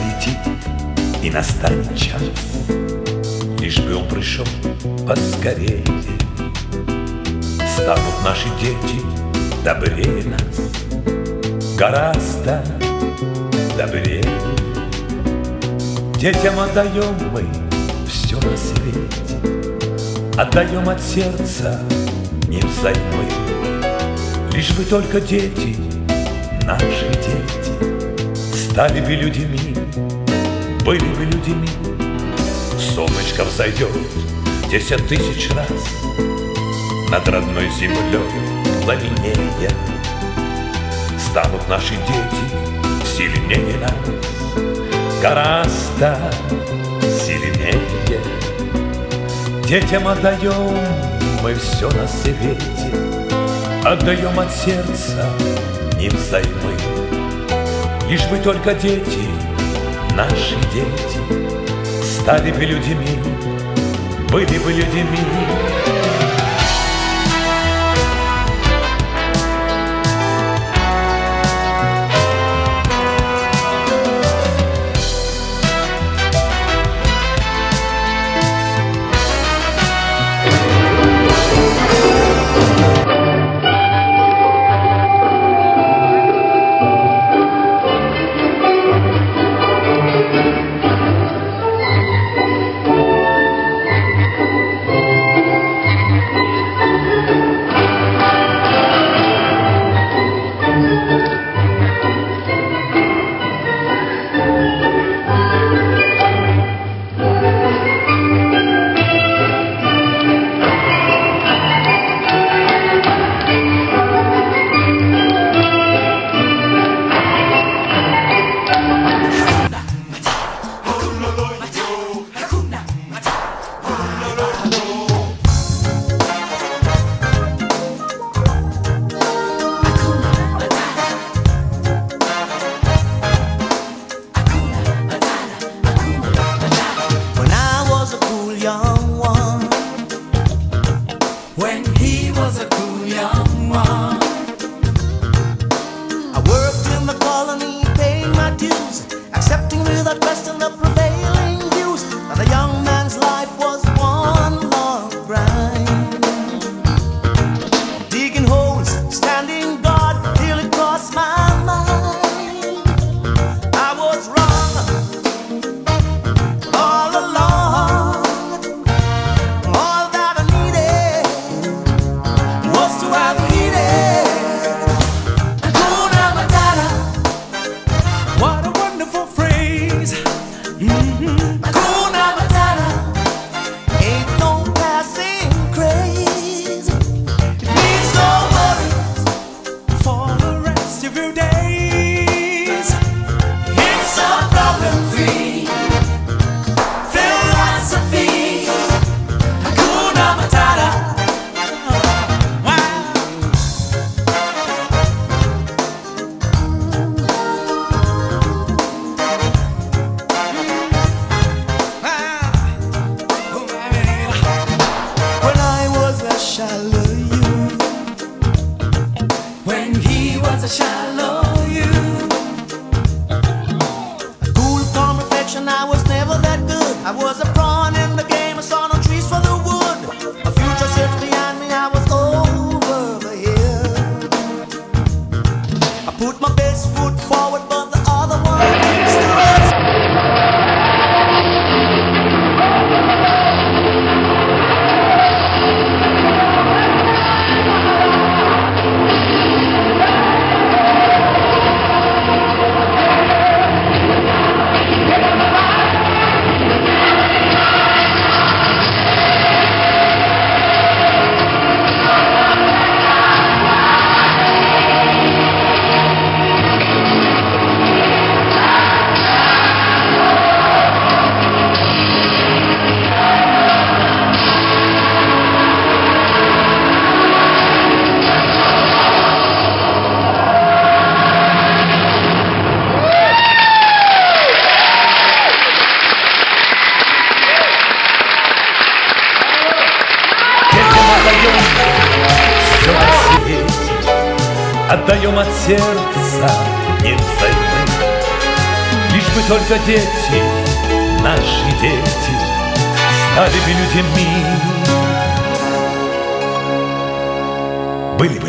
летит, и настанет час, лишь бы он пришел поскорее. Станут наши дети добрее нас, гораздо добрее. Детям отдаем мы все на свете, отдаем от сердца не взаймы. Лишь бы только дети, наши дети, стали бы людьми, были бы людьми. Солнышко взойдет 10 тысяч раз над родной землей пламенея. Станут наши дети сильнее нас, гораздо сильнее. Детям отдаем мы все на свете, отдаем от сердца не взаймы. Лишь бы только дети, наши дети, стали бы людьми, были бы людьми. When he was a cool young one, I worked in the colony, paying my dues, accepting without question the prevailing views, that a young man's life was one long grind, digging holes, standing guard till it crossed my mind. I was wrong all along. When he was a shallow you, a cool, calm reflection, I was never that good. I was a pawn in the game, I saw no trees for the wood. A future searched behind me, I was over the hill. I put my best foot forward, but the other one stood. Отдаем от сердца не взаймы. Лишь Лишь бы только дети, наши дети, стали бы людьми. Были бы